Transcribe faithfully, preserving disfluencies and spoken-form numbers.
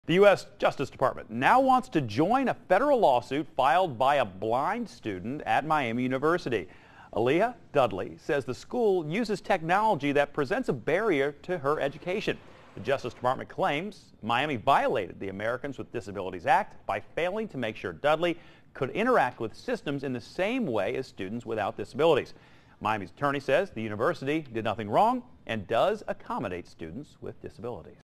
The U S Justice Department now wants to join a federal lawsuit filed by a blind student at Miami University. Aaliyah Dudley says the school uses technology that presents a barrier to her education. The Justice Department claims Miami violated the Americans with Disabilities Act by failing to make sure Dudley could interact with systems in the same way as students without disabilities. Miami's attorney says the university did nothing wrong and does accommodate students with disabilities.